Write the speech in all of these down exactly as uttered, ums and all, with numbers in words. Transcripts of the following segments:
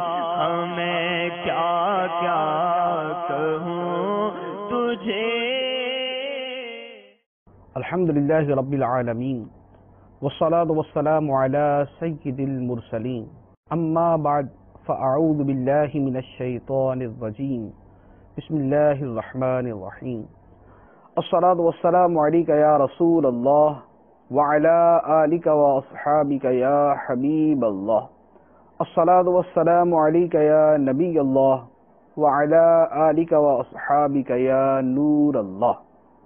میں کیا کیا کہوں تجھے۔ الحمدللہ رب العالمین والصلاة والسلام على سید المرسلین، اما بعد فاعوذ باللہ من الشیطان الرجیم، بسم اللہ الرحمن الرحیم۔ الصلاة والسلام علیک یا رسول اللہ وعلى آلک واصحابک یا حبیب اللہ۔ الصلاة والسلام علیک یا نبی اللہ وعلى آلک واصحابک یا نور اللہ۔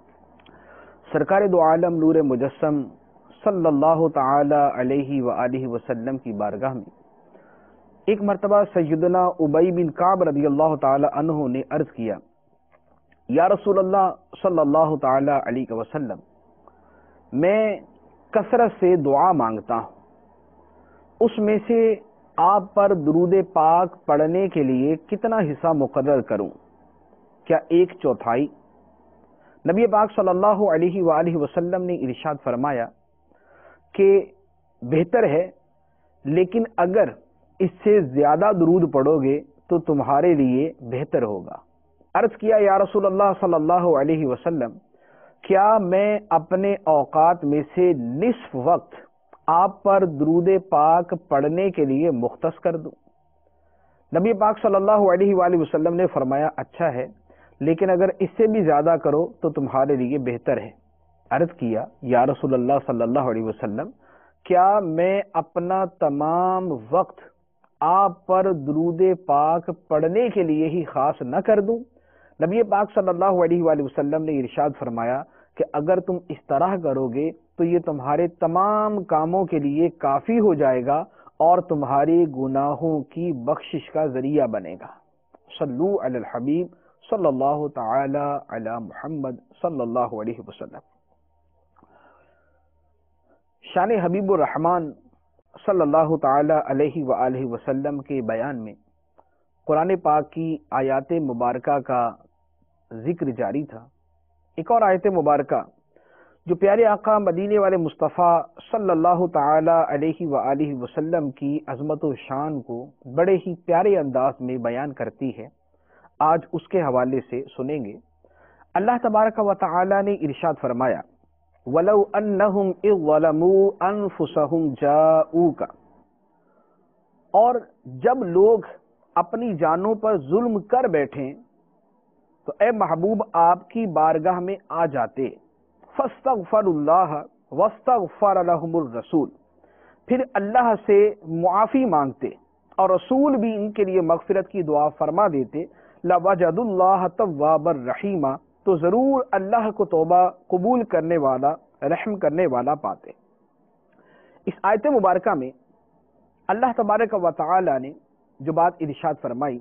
سرکار دو عالم نور مجسم صلی اللہ تعالی علیہ وآلہ وسلم کی بارگاہ میں ایک مرتبہ سیدنا ابی بن کعب رضی اللہ تعالی عنہ نے عرض کیا، یا رسول اللہ صلی اللہ تعالی علیہ وسلم، میں کثرت سے دعا مانگتا ہوں، اس میں سے آپ پر درود پاک پڑھنے کے لیے کتنا حصہ مقرر کروں؟ کیا ایک چوتھائی؟ نبی پاک صلی اللہ علیہ وآلہ وسلم نے ارشاد فرمایا کہ بہتر ہے، لیکن اگر اس سے زیادہ درود پڑھو گے تو تمہارے لیے بہتر ہوگا۔ عرض کیا، یا رسول اللہ صلی اللہ علیہ وسلم، کیا میں اپنے اوقات میں سے نصف وقت آپ پر درود پاک پڑھنے کے لیے مختص کر دوں؟ نبی پاک صلی اللہ علیہ وآلہ وسلم نے فرمایا، اچھا ہے، لیکن اگر اس سے بھی زیادہ کرو تو تمہارے لیے بہتر ہے۔ عرض کیا، یا رسول اللہ صلی اللہ علیہ وسلم، کیا میں اپنا تمام وقت آپ پر درود پاک پڑھنے کے لیے ہی خاص نہ کر دوں؟ نبی پاک صلی اللہ علیہ وآلہ وسلم نے ارشاد فرمایا کہ اگر تم اس طرح کرو گے تو یہ تمہارے تمام کاموں کے لیے کافی ہو جائے گا اور تمہارے گناہوں کی بخشش کا ذریعہ بنے گا۔ صلو علی الحبیب صلی اللہ تعالی علی محمد صلی اللہ علیہ وسلم۔ شان حبیب الرحمن صلی اللہ تعالی علیہ وآلہ وسلم کے بیان میں قرآن پاک کی آیات مبارکہ کا ذکر جاری تھا۔ ایک اور آیت مبارکہ جو پیارے آقا مدینے والے مصطفیٰ صلی اللہ تعالی علیہ وآلہ وسلم کی عظمت و شان کو بڑے ہی پیارے انداز میں بیان کرتی ہے، آج اس کے حوالے سے سنیں گے۔ اللہ تبارک و تعالی نے ارشاد فرمایا، وَلَوْ أَنَّهُمْ إِذْ ظَلَمُوا أَنفُسَهُمْ جَاءُوكَ، اور جب لوگ اپنی جانوں پر ظلم کر بیٹھیں تو اے محبوب آپ کی بارگاہ میں آ جاتے، فَاسْتَغْفَرُوا اللَّهَ وَاسْتَغْفَرَ لَهُمُ الرَّسُولُ، پھر اللہ سے معافی مانگتے اور رسول بھی ان کے لیے مغفرت کی دعا فرما دیتے، لَوَجَدُوا اللَّهَ تَوَّابًا رَحِيمًا، تو ضرور اللہ کو توبہ قبول کرنے والا، رحم کرنے والا پاتے۔ اس آیت مبارکہ میں اللہ تبارک و تعالی نے جو بات ارشاد فرمائی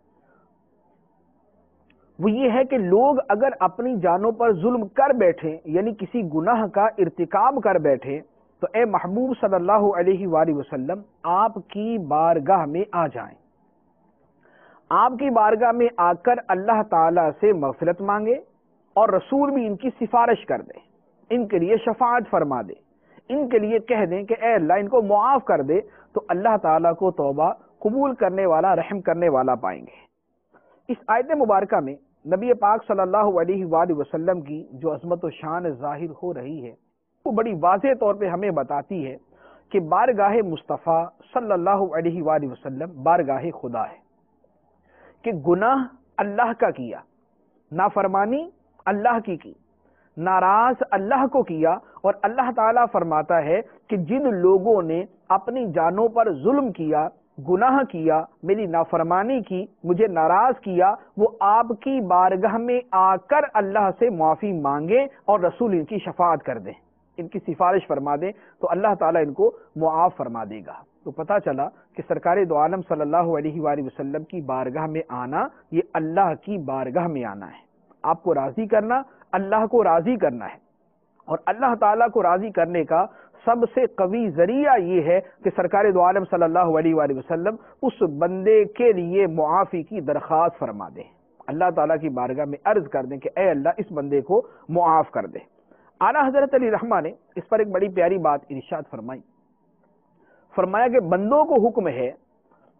وہ یہ ہے کہ لوگ اگر اپنی جانوں پر ظلم کر بیٹھیں، یعنی کسی گناہ کا ارتکاب کر بیٹھیں، تو اے محبوب صلی اللہ علیہ وآلہ وسلم آپ کی بارگاہ میں آ جائیں، آپ کی بارگاہ میں آ کر اللہ تعالی سے مغفرت مانگے اور رسول بھی ان کی سفارش کر دے، ان کے لیے شفاعت فرما دے، ان کے لیے کہہ دیں کہ اے اللہ ان کو معاف کر دے، تو اللہ تعالیٰ کو توبہ قبول کرنے والا، رحم کرنے والا پائیں گے۔ اس آیت مبارکہ میں نبی پاک صلی اللہ علیہ وآلہ وسلم کی جو عظمت و شان ظاہر ہو رہی ہے وہ بڑی واضح طور پہ ہمیں بتاتی ہے کہ بارگاہ مصطفیٰ صلی اللہ علیہ وآلہ وسلم بارگاہ خدا ہے، کہ گناہ اللہ کا کیا، نافرمانی اللہ کی کی، ناراض اللہ کو کیا، اور اللہ تعالیٰ فرماتا ہے کہ جن لوگوں نے اپنی جانوں پر ظلم کیا، گناہ کیا، میری نافرمانی کی، مجھے ناراض کیا، وہ آپ کی بارگاہ میں آ کر اللہ سے معافی مانگے اور رسول ان کی شفاعت کر دیں، ان کی سفارش فرما دیں، تو اللہ تعالیٰ ان کو معاف فرما دے گا۔ تو پتہ چلا کہ سرکار دو عالم صلی اللہ علیہ وآلہ وسلم کی بارگاہ میں آنا یہ اللہ کی بارگاہ میں آنا ہے، آپ کو راضی کرنا، اللہ کو راضی کرنا ہے، اور اللہ تعالیٰ کو راضی کرنے کا سب سے قوی ذریعہ یہ ہے کہ سرکار دو عالم صلی اللہ علیہ وآلہ وسلم اس بندے کے لیے معافی کی درخواست فرما دیں، اللہ تعالیٰ کی بارگاہ میں عرض کر دیں کہ اے اللہ اس بندے کو معاف کر دے۔ اعلیٰ حضرت علی رحمہ نے اس پر ایک بڑی پیاری بات ارشاد فرمائی، فرمایا کہ بندوں کو حکم ہے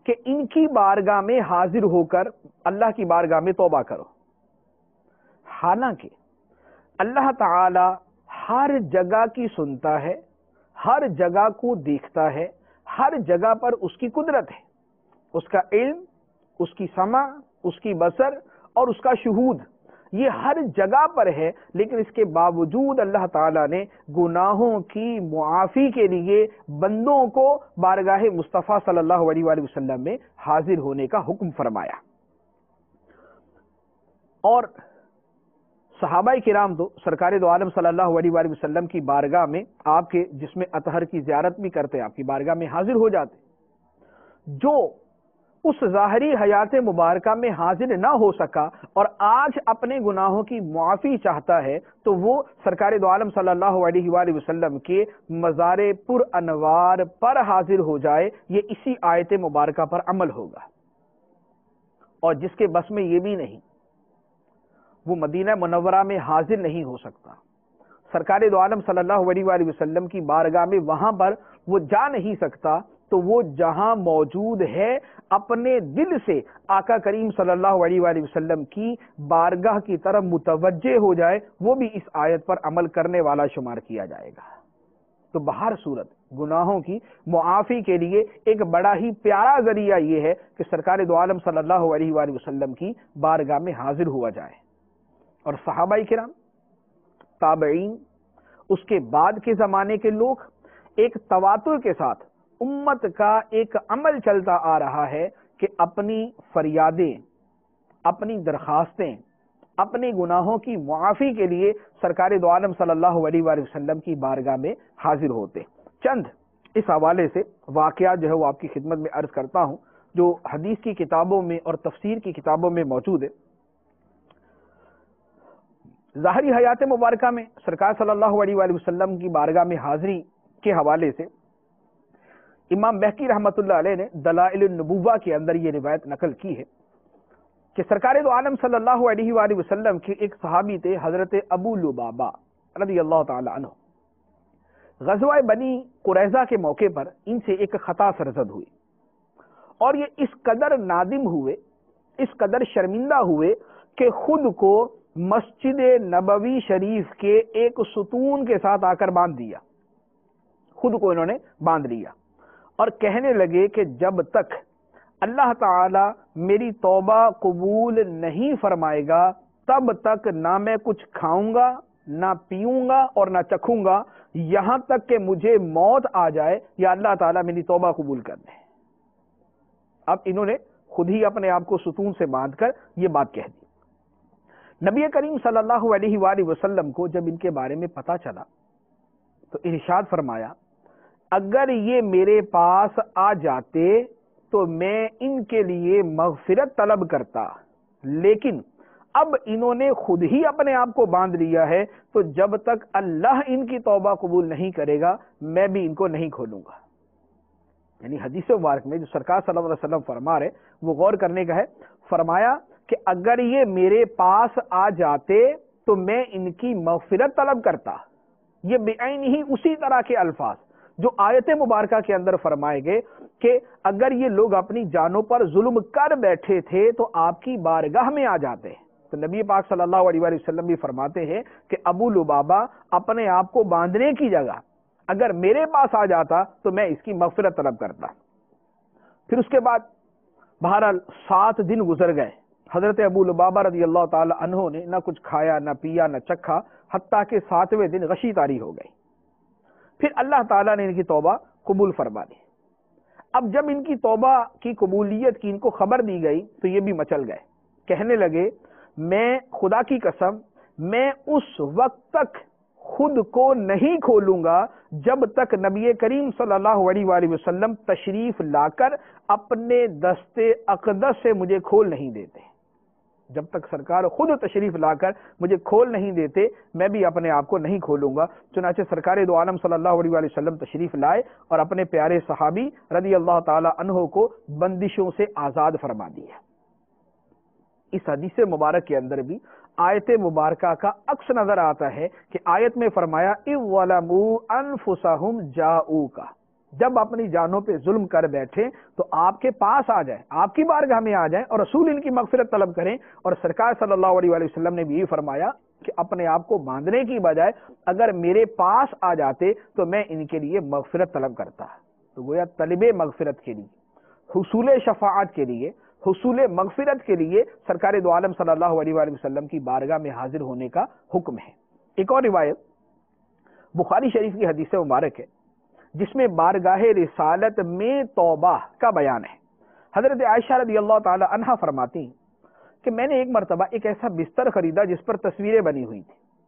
کہ ان کی بارگاہ میں حاضر ہو کر اللہ کی بارگاہ میں توبہ کرو. حالانکہ اللہ تعالی ہر جگہ کی سنتا ہے، ہر جگہ کو دیکھتا ہے، ہر جگہ پر اس کی قدرت ہے، اس کا علم، اس کی سمع، اس کی بصر اور اس کا شہود، یہ ہر جگہ پر ہے. لیکن اس کے باوجود اللہ تعالیٰ نے گناہوں کی معافی کے لیے بندوں کو بارگاہ مصطفیٰ صلی اللہ علیہ وآلہ وسلم میں حاضر ہونے کا حکم فرمایا. اور صحابہ کرام تو سرکار دو عالم صلی اللہ علیہ وآلہ وسلم کی بارگاہ میں آپ کے جسم اطہر کی زیارت بھی کرتے، آپ کی بارگاہ میں حاضر ہو جاتے. جو اس ظاہری حیات مبارکہ میں حاضر نہ ہو سکا اور آج اپنے گناہوں کی معافی چاہتا ہے تو وہ سرکار دو عالم صلی اللہ علیہ وآلہ وسلم کے مزار پر انوار پر حاضر ہو جائے. یہ اسی آیت مبارکہ پر عمل ہوگا. اور جس کے بس میں یہ بھی نہیں، وہ مدینہ منورہ میں حاضر نہیں ہو سکتا، سرکار دو عالم صلی اللہ علیہ وآلہ وسلم کی بارگاہ میں وہاں پر وہ جا نہیں سکتا، تو وہ جہاں موجود ہے اپنے دل سے آقا کریم صلی اللہ علیہ وآلہ وسلم کی بارگاہ کی طرف متوجہ ہو جائے، وہ بھی اس آیت پر عمل کرنے والا شمار کیا جائے گا. تو بہر صورت گناہوں کی معافی کے لیے ایک بڑا ہی پیارا ذریعہ یہ ہے کہ سرکار دو عالم صلی اللہ علیہ وآلہ وسلم کی بارگاہ میں حاضر ہوا جائے. اور صحابہ کرام، تابعین، اس کے بعد کے زمانے کے لوگ ایک تواتر کے ساتھ امت کا ایک عمل چلتا آ رہا ہے کہ اپنی فریادیں، اپنی درخواستیں، اپنے گناہوں کی معافی کے لیے سرکار دو عالم صلی اللہ علیہ وآلہ وسلم کی بارگاہ میں حاضر ہوتے. چند اس حوالے سے واقعات جو ہے وہ آپ کی خدمت میں عرض کرتا ہوں جو حدیث کی کتابوں میں اور تفسیر کی کتابوں میں موجود ہے. ظاہری حیات مبارکہ میں سرکار صلی اللہ علیہ وآلہ وسلم کی بارگاہ میں حاضری کے حوالے سے امام بہقی رحمۃ اللہ علیہ نے دلائل النبوہ کے اندر یہ روایت نقل کی ہے کہ سرکار دو عالم صلی اللہ علیہ وآلہ وسلم کے ایک صحابی تھے حضرت ابو لبابہ رضی اللہ تعالی عنہ. غزوہ بنی قریظہ کے موقع پر ان سے ایک خطا سرزد ہوئی اور یہ اس قدر نادم ہوئے، اس قدر شرمندہ ہوئے کہ خود کو مسجد نبوی شریف کے ایک ستون کے ساتھ آ کر باندھ دیا. خود کو انہوں نے باندھ لیا اور کہنے لگے کہ جب تک اللہ تعالی میری توبہ قبول نہیں فرمائے گا تب تک نہ میں کچھ کھاؤں گا، نہ پیوں گا اور نہ چکھوں گا، یہاں تک کہ مجھے موت آ جائے یا اللہ تعالیٰ میری توبہ قبول کر دے. اب انہوں نے خود ہی اپنے آپ کو ستون سے باندھ کر یہ بات کہہ دی. نبی کریم صلی اللہ علیہ وآلہ وسلم کو جب ان کے بارے میں پتا چلا تو ارشاد فرمایا، اگر یہ میرے پاس آ جاتے تو میں ان کے لیے مغفرت طلب کرتا، لیکن اب انہوں نے خود ہی اپنے آپ کو باندھ لیا ہے تو جب تک اللہ ان کی توبہ قبول نہیں کرے گا میں بھی ان کو نہیں کھولوں گا. یعنی حدیث مبارک میں جو سرکار صلی اللہ علیہ وسلم فرما رہے وہ غور کرنے کا ہے. فرمایا کہ اگر یہ میرے پاس آ جاتے تو میں ان کی مغفرت طلب کرتا. یہ بعین ہی اسی طرح کے الفاظ جو آیت مبارکہ کے اندر فرمائے گئے کہ اگر یہ لوگ اپنی جانوں پر ظلم کر بیٹھے تھے تو آپ کی بارگاہ میں آ جاتے. تو نبی پاک صلی اللہ علیہ وآلہ وسلم بھی فرماتے ہیں کہ ابو لبابہ اپنے آپ کو باندھنے کی جگہ اگر میرے پاس آ جاتا تو میں اس کی مغفرت طلب کرتا. پھر اس کے بعد بہرحال سات دن گزر گئے. حضرت ابو لبابہ رضی اللہ تعالی عنہ نے نہ کچھ کھایا، نہ پیا، نہ چکھا، حتیٰ کہ ساتویں دن غشی طاری ہو گئی. پھر اللہ تعالیٰ نے ان کی توبہ قبول فرما دی. اب جب ان کی توبہ کی قبولیت کی ان کو خبر دی گئی تو یہ بھی مچل گئے. کہنے لگے میں خدا کی قسم میں اس وقت تک خود کو نہیں کھولوں گا جب تک نبی کریم صلی اللہ علیہ وآلہ وسلم تشریف لا کر اپنے دست اقدس سے مجھے کھول نہیں دیتے. جب تک سرکار خود تشریف لا کر مجھے کھول نہیں دیتے میں بھی اپنے آپ کو نہیں کھولوں گا. چنانچہ سرکار دو عالم صلی اللہ علیہ وآلہ وسلم تشریف لائے اور اپنے پیارے صحابی رضی اللہ تعالی عنہ کو بندشوں سے آزاد فرما دیا. اس حدیث مبارک کے اندر بھی آیت مبارکہ کا عکس نظر آتا ہے کہ آیت میں فرمایا اِوَّلَمُوا أَنفُسَهُمْ جَاءُوكَ، جب اپنی جانوں پہ ظلم کر بیٹھے تو آپ کے پاس آ جائیں، آپ کی بارگاہ میں آ جائیں اور رسول ان کی مغفرت طلب کریں۔ اور سرکار صلی اللہ علیہ وآلہ وسلم نے بھی یہ فرمایا کہ اپنے آپ کو باندھنے کی بجائے اگر میرے پاس آ جاتے تو میں ان کے لیے مغفرت طلب کرتا۔ تو گویا طلب مغفرت کے لیے، حصول شفاعت کے لیے، حصول مغفرت کے لیے سرکار دو عالم صلی اللہ علیہ وآلہ وسلم کی بارگاہ میں حاضر ہونے کا حکم ہے۔ ایک اور روایت بخاری شریف کی حدیث مبارک ہے جس میں بارگاہ رسالت میں توبہ کا بیان ہے۔ حضرت عائشہ رضی اللہ تعالی عنہا فرماتی کہ میں نے ایک مرتبہ ایک ایسا بستر خریدا جس پر تصویریں بنی ہوئی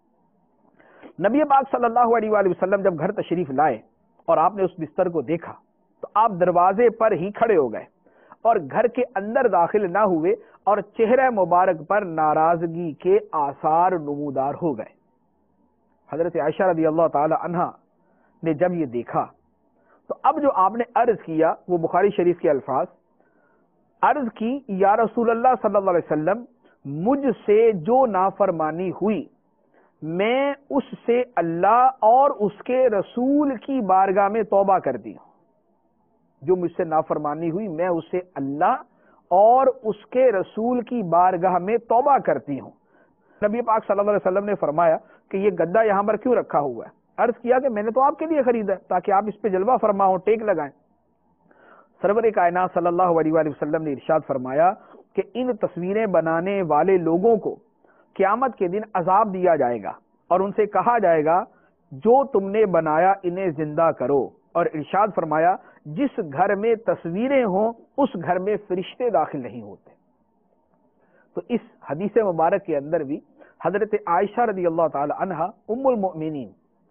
تھی۔ نبی پاک صلی اللہ علیہ وآلہ وسلم جب گھر تشریف لائے اور آپ نے اس بستر کو دیکھا تو آپ دروازے پر ہی کھڑے ہو گئے اور گھر کے اندر داخل نہ ہوئے اور چہرہ مبارک پر ناراضگی کے آثار نمودار ہو گئے۔ حضرت عائشہ رضی اللہ تعالی عنہا نے جب یہ دیکھا تو اب جو آپ نے عرض کیا وہ بخاری شریف کے الفاظ، عرض کی یا رسول اللہ صلی اللہ علیہ وسلم، مجھ سے جو نافرمانی ہوئی میں اس سے اللہ اور اس کے رسول کی بارگاہ میں توبہ کرتی ہوں۔ جو مجھ سے نافرمانی ہوئی میں اس سے اللہ اور اس کے رسول کی بارگاہ میں توبہ کرتی ہوں۔ نبی پاک صلی اللہ علیہ وسلم نے فرمایا کہ یہ گدا یہاں پر کیوں رکھا ہوا ہے؟ عرض کیا کہ میں نے تو آپ کے لیے خریدا ہے تاکہ آپ اس پہ جلوہ فرماؤ، ٹیک لگائیں۔ سرور کائنات صلی اللہ علیہ وآلہ وسلم نے ارشاد فرمایا کہ ان تصویریں بنانے والے لوگوں کو قیامت کے دن عذاب دیا جائے گا اور ان سے کہا جائے گا جو تم نے بنایا انہیں زندہ کرو، اور ارشاد فرمایا جس گھر میں تصویریں ہوں اس گھر میں فرشتے داخل نہیں ہوتے۔ تو اس حدیث مبارک کے اندر بھی حضرت عائشہ رضی اللہ تعالی عنہا ام المؤمنین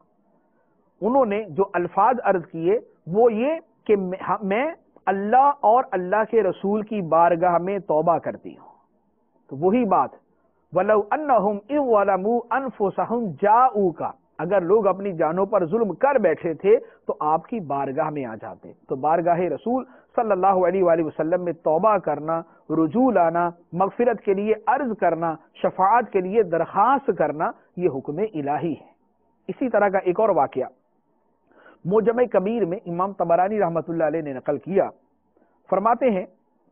انہوں نے جو الفاظ عرض کیے وہ یہ کہ میں اللہ اور اللہ کے رسول کی بارگاہ میں توبہ کرتی ہوں۔ تو وہی بات وَلَوْ أَنَّهُمْ إِذْ ظَلَمُوا أَنفُسَهُمْ جَاءُوكَ، اگر لوگ اپنی جانوں پر ظلم کر بیٹھے تھے تو آپ کی بارگاہ میں آ جاتے۔ تو بارگاہ رسول صلی اللہ علیہ وآلہ وسلم میں توبہ کرنا، رجوع لانا، مغفرت کے لیے عرض کرنا، شفاعت کے لیے درخواست کرنا، یہ حکم الہی ہے۔ اسی طرح کا ایک اور واقعہ موجم کبیر میں امام طبرانی رحمۃ اللہ علیہ نے نقل کیا، فرماتے ہیں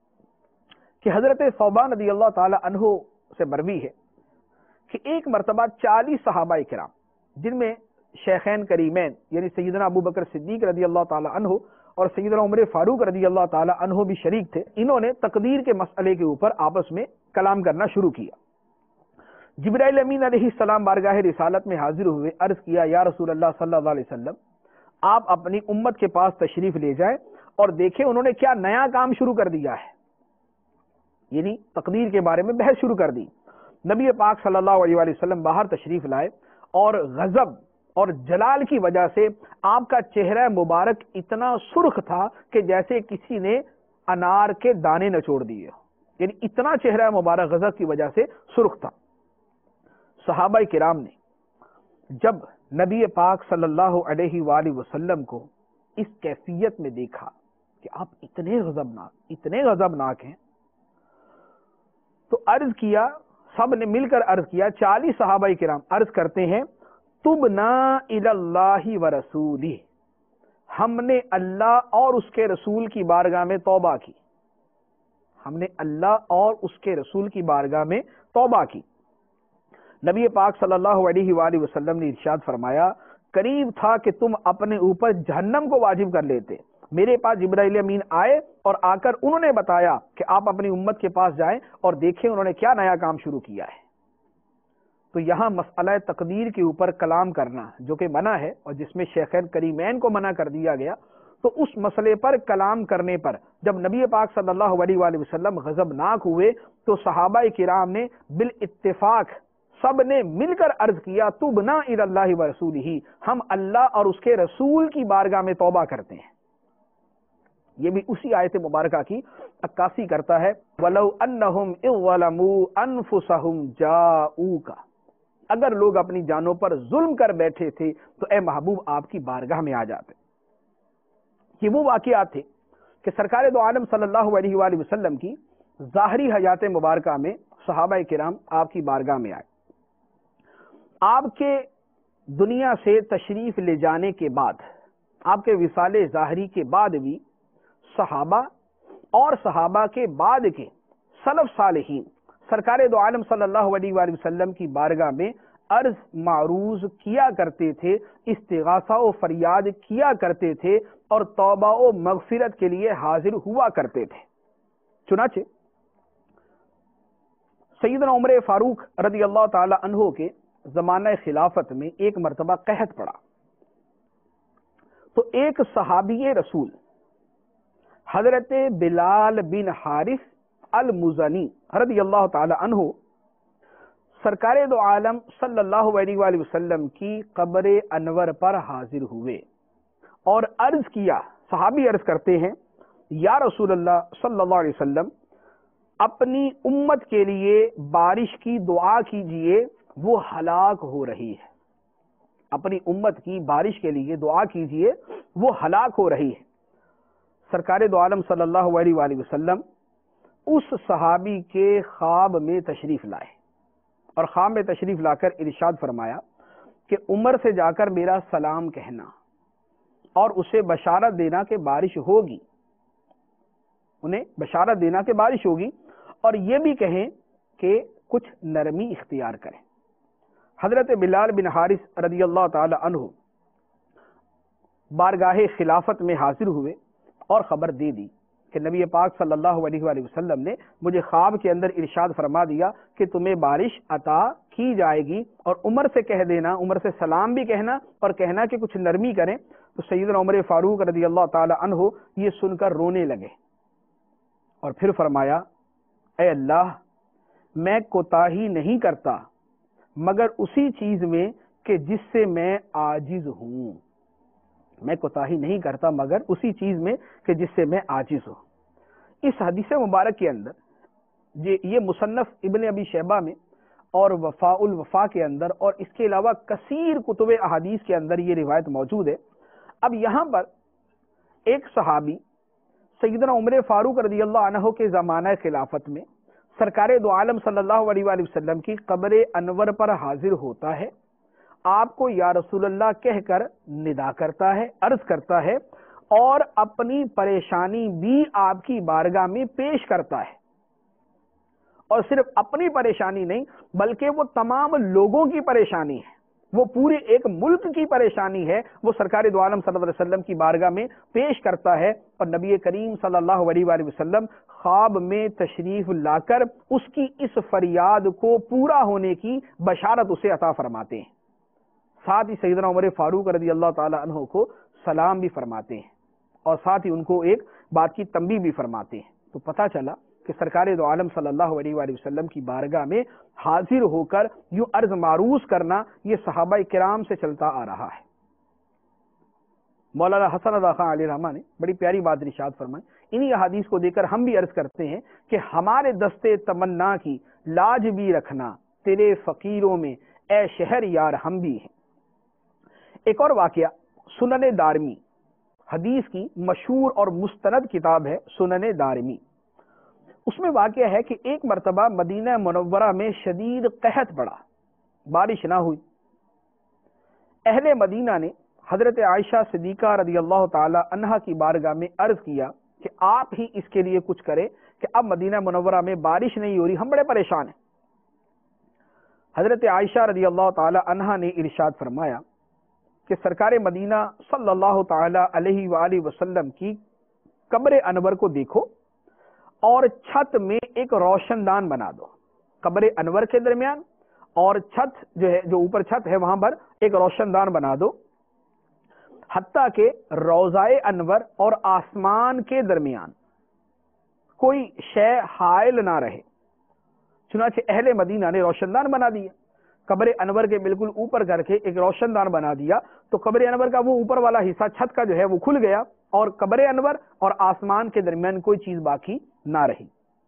کہ حضرت ثوبان رضی اللہ تعالی عنہ سے مروی ہے کہ ایک مرتبہ چالیس صحابہ کرام جن میں شیخین کریمین یعنی سیدنا ابو بکر صدیق رضی اللہ تعالی عنہ اور سیدنا عمر فاروق رضی اللہ تعالی عنہ بھی شریک تھے، انہوں نے تقدیر کے مسئلے کے اوپر آپس میں کلام کرنا شروع کیا۔ جبرائیل امین علیہ السلام بارگاہ رسالت میں حاضر ہوئے، عرض کیا یا رسول اللہ صلی اللہ علیہ وسلم آپ اپنی امت کے پاس تشریف لے جائیں اور دیکھیں انہوں نے کیا نیا کام شروع کر دیا ہے، یعنی تقدیر کے بارے میں بحث شروع کر دی۔ نبی پاک صلی اللہ علیہ وآلہ وسلم باہر تشریف لائے اور غضب اور جلال کی وجہ سے آپ کا چہرہ مبارک اتنا سرخ تھا کہ جیسے کسی نے انار کے دانے نچوڑ دیے، یعنی اتنا چہرہ مبارک غضب کی وجہ سے سرخ تھا۔ صحابہ کرام نے جب نبی پاک صلی اللہ علیہ وآلہ وسلم کو اس کیفیت میں دیکھا کہ آپ اتنے غضبناک اتنے غضبناک ہیں تو عرض کیا، سب نے مل کر عرض کیا، چالیس صحابہ کرام عرض کرتے ہیں تبنا الی اللہ ورسولہ، ہم نے اللہ اور اس کے رسول کی بارگاہ میں توبہ کی، ہم نے اللہ اور اس کے رسول کی بارگاہ میں توبہ کی۔ نبی پاک صلی اللہ علیہ وآلہ وسلم نے ارشاد فرمایا قریب تھا کہ تم اپنے اوپر جہنم کو واجب کر لیتے، میرے پاس جبرائیل امین آئے اور آ کر انہوں نے بتایا کہ آپ اپنی امت کے پاس جائیں اور دیکھیں انہوں نے کیا نیا کام شروع کیا ہے۔ تو یہاں مسئلہ تقدیر کے اوپر کلام کرنا جو کہ منع ہے اور جس میں شیخین کریمین کو منع کر دیا گیا، تو اس مسئلے پر کلام کرنے پر جب نبی پاک صلی اللہ علیہ وآلہ وسلم غضبناک ہوئے تو صحابہ کرام نے بالاتفاق سب نے مل کر عرض کیا تبنا الی اللہ ورسولہ، ہم اللہ اور اس کے رسول کی بارگاہ میں توبہ کرتے ہیں۔ یہ بھی اسی آیت مبارکہ کی عکاسی کرتا ہے وَلَوْ أَنَّهُمْ إِذْ ظَلَمُوا أَنفُسَهُمْ جَاءُوكَ، اگر لوگ اپنی جانوں پر ظلم کر بیٹھے تھے تو اے محبوب آپ کی بارگاہ میں آ جاتے۔ یہ وہ واقعات تھے کہ سرکار دو عالم صلی اللہ علیہ وآلہ وسلم کی ظاہری حیات مبارکہ میں صحابہ کرام آپ کی بارگاہ میں آئے۔ آپ کے دنیا سے تشریف لے جانے کے بعد آپ کے وصال ظاہری کے بعد بھی صحابہ اور صحابہ کے بعد کے سلف صالحین سرکار دو عالم صلی اللہ علیہ وآلہ وسلم کی بارگاہ میں عرض معروض کیا کرتے تھے، استغاثہ و فریاد کیا کرتے تھے، اور توبہ و مغفرت کے لیے حاضر ہوا کرتے تھے۔ چنانچہ سیدنا عمر فاروق رضی اللہ تعالی عنہ کے زمانہ خلافت میں ایک مرتبہ قحط پڑا، تو ایک صحابی رسول حضرت بلال بن حارث المزنی رضی اللہ تعالی عنہ سرکار دو عالم صلی اللہ علیہ وآلہ وسلم کی قبر انور پر حاضر ہوئے اور عرض کیا۔ صحابی عرض کرتے ہیں، یا رسول اللہ صلی اللہ علیہ وسلم، اپنی امت کے لیے بارش کی دعا کیجئے، وہ ہلاک ہو رہی ہے۔ اپنی امت کی بارش کے لیے دعا کیجئے، وہ ہلاک ہو رہی ہے۔ سرکار دو عالم صلی اللہ علیہ وآلہ وسلم اس صحابی کے خواب میں تشریف لائے اور خواب میں تشریف لا کر ارشاد فرمایا کہ عمر سے جا کر میرا سلام کہنا اور اسے بشارت دینا کہ بارش ہوگی، انہیں بشارت دینا کہ بارش ہوگی، اور یہ بھی کہیں کہ کچھ نرمی اختیار کریں۔ حضرت بلال بن حارث رضی اللہ تعالی عنہ بارگاہ خلافت میں حاضر ہوئے اور خبر دے دی کہ نبی پاک صلی اللہ علیہ وآلہ وسلم نے مجھے خواب کے اندر ارشاد فرما دیا کہ تمہیں بارش عطا کی جائے گی، اور عمر سے کہہ دینا، عمر سے سلام بھی کہنا اور کہنا کہ کچھ نرمی کریں۔ تو سیدنا عمر فاروق رضی اللہ تعالی عنہ یہ سن کر رونے لگے اور پھر فرمایا، اے اللہ، میں کوتاہی نہیں کرتا مگر اسی چیز میں کہ جس سے میں عاجز ہوں، میں کوتاہی نہیں کرتا مگر اسی چیز میں کہ جس سے میں عاجز ہوں۔ اس حدیث مبارک کے اندر یہ مصنف ابن ابی شیبہ میں اور وفاء الوفا کے اندر اور اس کے علاوہ کثیر کتب احادیث کے اندر یہ روایت موجود ہے۔ اب یہاں پر ایک صحابی سیدنا عمر فاروق رضی اللہ عنہ کے زمانہ خلافت میں سرکار دو عالم صلی اللہ علیہ وآلہ وسلم کی قبر انور پر حاضر ہوتا ہے، آپ کو یا رسول اللہ کہہ کر ندا کرتا ہے، عرض کرتا ہے، اور اپنی پریشانی بھی آپ کی بارگاہ میں پیش کرتا ہے، اور صرف اپنی پریشانی نہیں بلکہ وہ تمام لوگوں کی پریشانی ہے، وہ پورے ایک ملک کی پریشانی ہے، وہ سرکار دو عالم صلی اللہ علیہ وسلم کی بارگاہ میں پیش کرتا ہے، اور نبی کریم صلی اللہ علیہ وآلہ وسلم خواب میں تشریف لا کر اس کی اس فریاد کو پورا ہونے کی بشارت اسے عطا فرماتے ہیں، ساتھ ہی سیدنا عمر فاروق رضی اللہ تعالی عنہ کو سلام بھی فرماتے ہیں، اور ساتھ ہی ان کو ایک بات کی تنبیہ بھی فرماتے ہیں۔ تو پتہ چلا کہ سرکار دو عالم صلی اللہ علیہ وآلہ وسلم کی بارگاہ میں حاضر ہو کر یوں عرض معروض کرنا یہ صحابہ کرام سے چلتا آ رہا ہے۔ مولانا حسن رضا خان علیہ رحمہ نے بڑی پیاری بات ارشاد فرمائی، انہی احادیث کو دیکھ کر ہم بھی عرض کرتے ہیں کہ ہمارے دستے تمنا کی لاج بھی رکھنا تیرے فقیروں میں اے شہر یار ہم بھی ہیں۔ ایک اور واقعہ سنن دارمی، حدیث کی مشہور اور مستند کتاب ہے سنن دارمی، اس میں واقعہ ہے کہ ایک مرتبہ مدینہ منورہ میں شدید قحط پڑا، بارش نہ ہوئی۔ اہل مدینہ نے حضرت عائشہ صدیقہ رضی اللہ تعالی عنہا کی بارگاہ میں عرض کیا کہ آپ ہی اس کے لیے کچھ کریں کہ اب مدینہ منورہ میں بارش نہیں ہو رہی، ہم بڑے پریشان ہیں۔ حضرت عائشہ رضی اللہ تعالی عنہا نے ارشاد فرمایا کہ سرکار مدینہ صلی اللہ تعالی علیہ وآلہ وسلم کی قبر انور کو دیکھو اور چھت میں ایک روشن دان بنا دو، قبر انور کے درمیان اور چھت جو ہے، جو اوپر چھت ہے وہاں پر ایک روشن دان بنا دو، حتیٰ کہ روضہ انور اور آسمان کے درمیان کوئی شے حائل نہ رہے۔ چنانچہ اہل مدینہ نے روشن دان بنا دیا، قبر انور کے بالکل اوپر کر کے ایک روشن دان بنا دیا، تو قبر انور کا وہ اوپر والا حصہ چھت کا جو ہے وہ کھل گیا اور قبر انور اور آسمان کے درمیان کوئی چیز باقی نہ رہی۔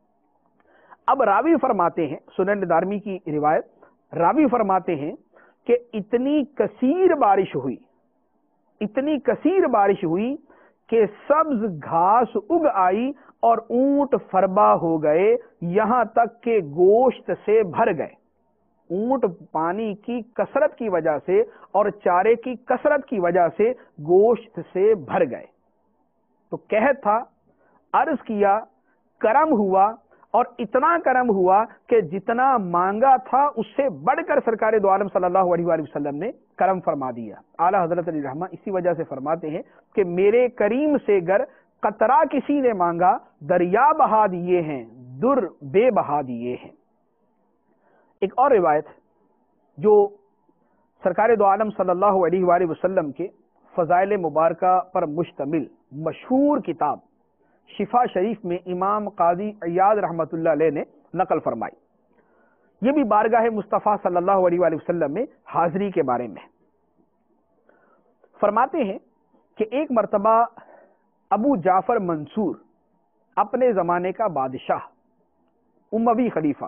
اب راوی فرماتے ہیں، سنن دارمی کی روایت، راوی فرماتے ہیں کہ اتنی کثیر بارش ہوئی، اتنی کثیر بارش ہوئی کہ سبز گھاس اگ آئی اور اونٹ فربا ہو گئے، یہاں تک کہ گوشت سے بھر گئے۔ اونٹ پانی کی کثرت کی وجہ سے اور چارے کی کثرت کی وجہ سے گوشت سے بھر گئے. تو قحط تھا، عرض کیا، کرم ہوا، اور اتنا کرم ہوا کہ جتنا مانگا تھا اس سے بڑھ کر سرکار دو عالم صلی اللہ علیہ وآلہ وسلم نے کرم فرما دیا. اعلیٰ حضرت علی رحمہ اسی وجہ سے فرماتے ہیں کہ میرے کریم سے گر قطرہ کسی نے مانگا، دریا بہا دیے ہیں، در بے بہا دیے ہیں. ایک اور روایت جو سرکار دو عالم صلی اللہ علیہ وآلہ وسلم کے فضائل مبارکہ پر مشتمل مشہور کتاب شفا شریف میں امام قاضی عیاض رحمۃ اللہ علیہ نے نقل فرمائی. یہ بھی بارگاہ مصطفیٰ صلی اللہ علیہ وآلہ وسلم میں حاضری کے بارے میں. فرماتے ہیں کہ ایک مرتبہ ابو جعفر منصور اپنے زمانے کا بادشاہ اموی خلیفہ،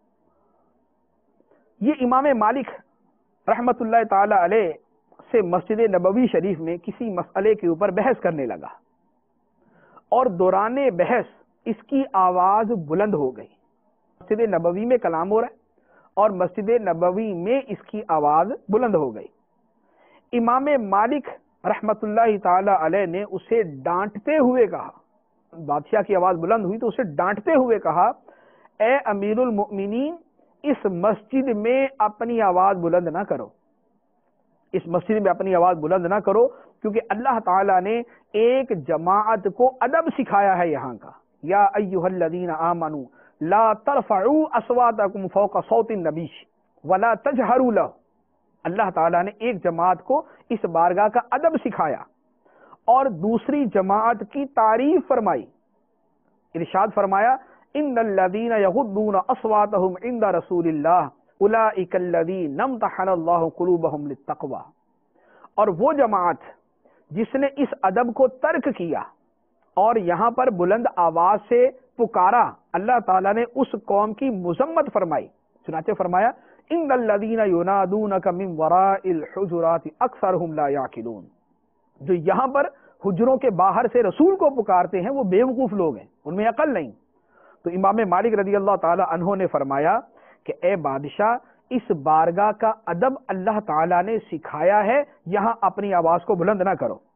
یہ امام مالک رحمت اللہ تعالی علیہ سے مسجد نبوی شریف میں کسی مسئلے کے اوپر بحث کرنے لگا، اور دوران بحث اس کی آواز بلند ہو گئی. مسجد نبوی میں کلام ہو رہا ہے اور مسجد نبوی میں اس کی آواز بلند ہو گئی. امام مالک رحمت اللہ تعالی علیہ نے اسے ڈانٹتے ہوئے کہا، بادشاہ کی آواز بلند ہوئی تو اسے ڈانٹتے ہوئے کہا، اے امیر المؤمنین، اس مسجد میں اپنی آواز بلند نہ کرو، اس مسجد میں اپنی آواز بلند نہ کرو، کیونکہ اللہ تعالیٰ نے ایک جماعت کو ادب سکھایا ہے یہاں کا. یا ایھا الذین آمنوا لا ترفعوا اصواتکم فوق صوت النبی ولا تجہروا لہ. اللہ تعالیٰ نے ایک جماعت کو اس بارگاہ کا ادب سکھایا اور دوسری جماعت کی تعریف فرمائی. ارشاد فرمایا، ان الذین یغضون اصواتهم عند رسول اللہ اولئک الذین امتحن اللہ قلوبہم للتقوی. اور وہ جماعت جس نے اس ادب کو ترک کیا اور یہاں پر بلند آواز سے پکارا، اللہ تعالیٰ نے اس قوم کی مذمت فرمائی. چنانچہ فرمایا، ان الذین ینادونک من وراء الحجرات اکثرهم لا یعقلون. جو یہاں پر حجروں کے باہر سے رسول کو پکارتے ہیں وہ بیوقوف لوگ ہیں، ان میں عقل نہیں. تو امام مالک رضی اللہ تعالی عنہ نے فرمایا کہ اے بادشاہ، اس بارگاہ کا ادب اللہ تعالیٰ نے سکھایا ہے، یہاں اپنی آواز کو بلند نہ کرو.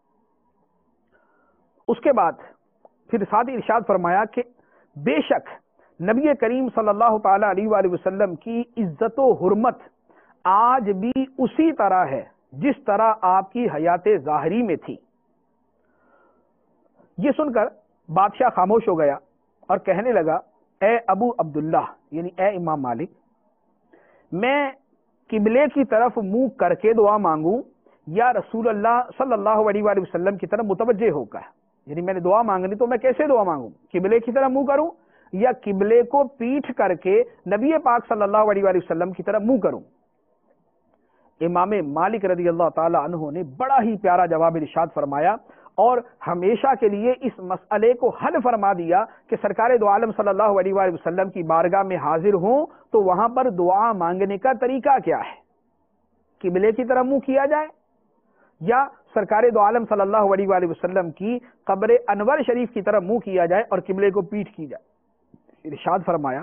اس کے بعد پھر ساتھ ہی ارشاد فرمایا کہ بے شک نبی کریم صلی اللہ تعالی علیہ وآلہ وسلم کی عزت و حرمت آج بھی اسی طرح ہے جس طرح آپ کی حیات ظاہری میں تھی. یہ سن کر بادشاہ خاموش ہو گیا اور کہنے لگا، اے ابو عبداللہ، یعنی اے امام مالک، میں قبلے کی طرف منہ کر کے دعا مانگوں یا رسول اللہ صلی اللہ علیہ وآلہ وسلم کی طرف متوجہ ہو کر؟ یعنی میں نے دعا مانگنی تو میں کیسے دعا مانگوں؟ قبلے کی طرف منہ کروں یا قبلے کو پیٹھ کر کے نبی پاک صلی اللہ علیہ وآلہ وسلم کی طرف منہ کروں؟ امام مالک رضی اللہ تعالی عنہ نے بڑا ہی پیارا جواب ارشاد فرمایا اور ہمیشہ کے لیے اس مسئلے کو حل فرما دیا کہ سرکار دو عالم صلی اللہ علیہ وآلہ وسلم کی بارگاہ میں حاضر ہوں تو وہاں پر دعا مانگنے کا طریقہ کیا ہے؟ قبلے کی طرف منہ کیا جائے یا سرکار دو عالم صلی اللہ علیہ وآلہ وسلم کی قبر انور شریف کی طرف منہ کیا جائے اور قبلے کو پیٹھ کی جائے؟ ارشاد فرمایا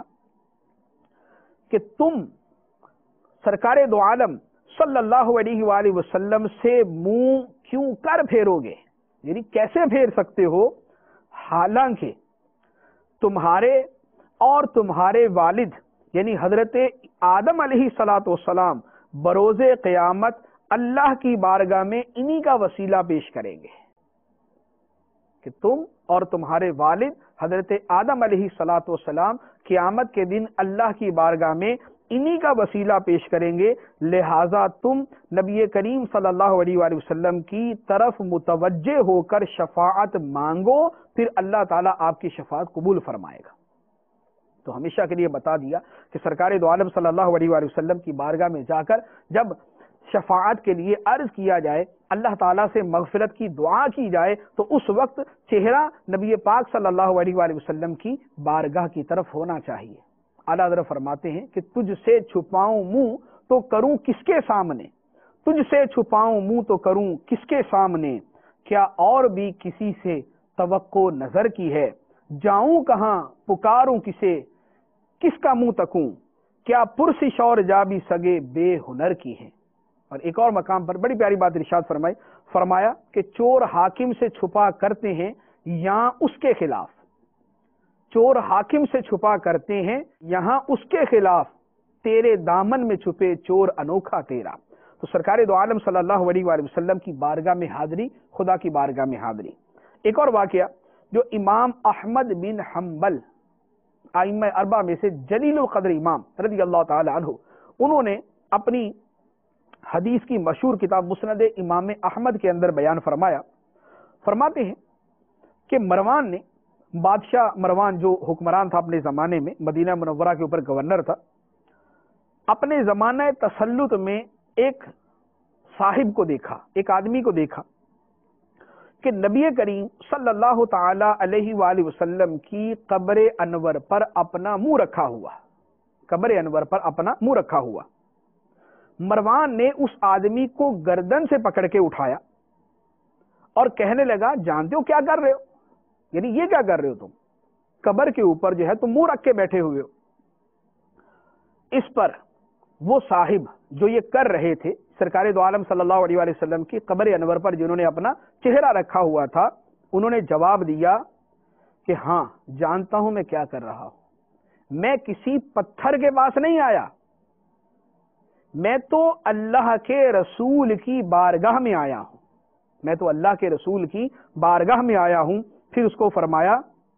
کہ تم سرکار دو عالم صلی اللہ علیہ وآلہ وسلم سے منہ کیوں کر پھیرو گے؟ یعنی کیسے پھیر سکتے ہو حالانکہ تمہارے اور تمہارے والد یعنی حضرت آدم علیہ الصلوۃ والسلام بروز قیامت اللہ کی بارگاہ میں انہی کا وسیلہ پیش کریں گے کہ تم اور تمہارے والد حضرت آدم علیہ الصلوۃ والسلام قیامت کے دن اللہ کی بارگاہ میں انہی کا وسیلہ پیش کریں گے، لہٰذا تم نبی کریم صلی اللہ علیہ وآلہ وسلم کی طرف متوجہ ہو کر شفاعت مانگو، پھر اللہ تعالیٰ آپ کی شفاعت قبول فرمائے گا. تو ہمیشہ کے لیے بتا دیا کہ سرکار دو عالم صلی اللہ علیہ وآلہ وسلم کی بارگاہ میں جا کر جب شفاعت کے لیے عرض کیا جائے، اللہ تعالیٰ سے مغفرت کی دعا کی جائے، تو اس وقت چہرہ نبی پاک صلی اللہ علیہ وآلہ وسلم کی بارگاہ کی طرف ہونا چاہیے. اعلیٰ حضرت فرماتے ہیں کہ تجھ سے چھپاؤں منہ تو کروں کس کے سامنے، تجھ سے چھپاؤں منہ تو کروں کس کے سامنے، کیا اور بھی کسی سے توقع نظر کی ہے، جاؤں کہاں پکاروں کسے، کس کا منہ تکوں، کیا پرسش اور جا بھی سگے بے ہنر کی ہیں۔ اور ایک اور مقام پر بڑی پیاری بات ارشاد فرمائی فرمایا کہ چور حاکم سے چھپا کرتے ہیں یہاں اس کے خلاف، چور حاکم سے چھپا کرتے ہیں یہاں اس کے خلاف، تیرے دامن میں چھپے چور انوکھا تیرا۔ تو سرکار دو عالم صلی اللہ علیہ وآلہ وسلم کی بارگاہ میں حاضری، خدا کی بارگاہ میں حاضری۔ ایک اور واقعہ جو امام احمد بن حنبل ائمہ اربعہ میں سے جلیل القدر امام رضی اللہ تعالی عنہ، انہوں نے اپنی حدیث کی مشہور کتاب مسند امام احمد کے اندر بیان فرمایا، فرماتے ہیں کہ مروان نے، بادشاہ مروان جو حکمران تھا اپنے زمانے میں، مدینہ منورہ کے اوپر گورنر تھا، اپنے زمانہ تسلط میں ایک صاحب کو دیکھا، ایک آدمی کو دیکھا کہ نبی کریم صلی اللہ تعالی علیہ وآلہ وسلم کی قبر انور پر اپنا منہ رکھا ہوا، قبر انور پر اپنا منہ رکھا ہوا۔ مروان نے اس آدمی کو گردن سے پکڑ کے اٹھایا اور کہنے لگا جانتے ہو کیا کر رہے ہو، یعنی یہ کیا کر رہے ہو، تم قبر کے اوپر جو ہے تم منہ رکھ کے بیٹھے ہوئے ہو۔ اس پر وہ صاحب جو یہ کر رہے تھے، سرکار دو عالم صلی اللہ علیہ وآلہ وسلم کی قبر انور پر جنہوں نے اپنا چہرہ رکھا ہوا تھا، انہوں نے جواب دیا کہ ہاں جانتا ہوں میں کیا کر رہا ہوں، میں کسی پتھر کے پاس نہیں آیا، میں تو اللہ کے رسول کی بارگاہ میں آیا ہوں، میں تو اللہ کے رسول کی بارگاہ میں آیا ہوں۔ پھر اس کو فرمایا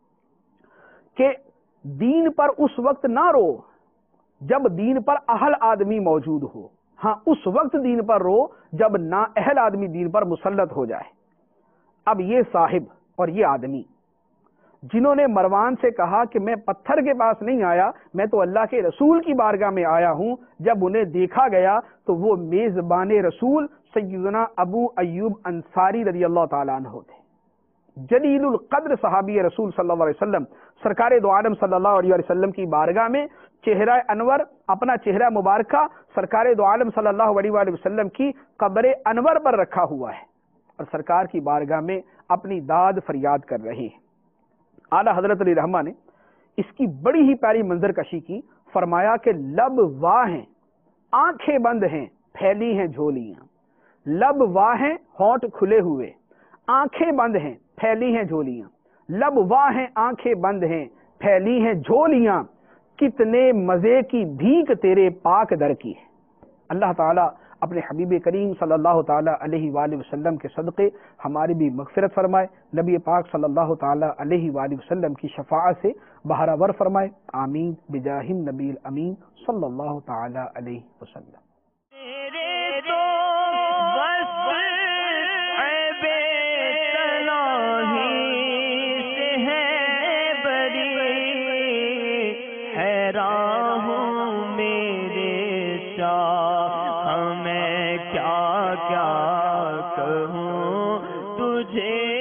کہ دین پر اس وقت نہ رو جب دین پر اہل آدمی موجود ہو، ہاں اس وقت دین پر رو جب نا اہل آدمی دین پر مسلط ہو جائے۔ اب یہ صاحب اور یہ آدمی جنہوں نے مروان سے کہا کہ میں پتھر کے پاس نہیں آیا، میں تو اللہ کے رسول کی بارگاہ میں آیا ہوں، جب انہیں دیکھا گیا تو وہ میزبان رسول سیدنا ابو ایوب انصاری رضی اللہ تعالیٰ عنہ تھے، جلیل القدر صحابی رسول صلی اللہ علیہ وسلم، سرکار دو عالم صلی اللہ علیہ وسلم کی بارگاہ میں چہرہ انور، اپنا چہرہ مبارکہ سرکار دو عالم صلی اللہ علیہ وآلہ وسلم کی قبر انور پر رکھا ہوا ہے اور سرکار کی بارگاہ میں اپنی داد فریاد کر رہے ہیں۔ اعلیٰ حضرت علی رحمہ نے اس کی بڑی ہی پیاری منظر کشی کی، فرمایا کہ لب واہ ہیں، آنکھیں بند ہیں، پھیلی ہیں جھولیاں، لب واہ ہیں، ہونٹ کھلے ہوئے، آنکھیں بند ہیں، پھیلی ہیں جھولیاں، لب واہ ہیں، آنکھیں بند ہیں، پھیلی ہیں جھولیاں، کتنے مزے کی بھیک تیرے پاک در کی ہے۔ اللہ تعالیٰ اپنے حبیب کریم صلی اللہ تعالیٰ علیہ وآلہ وسلم کے صدقے ہماری بھی مغفرت فرمائے، نبی پاک صلی اللہ تعالیٰ علیہ وآلہ وسلم کی شفاعت سے بہرہ ور فرمائے، آمین بجاہ النبی الامین صلی اللہ تعالیٰ علیہ وسلم۔ کیا کہوں تجھے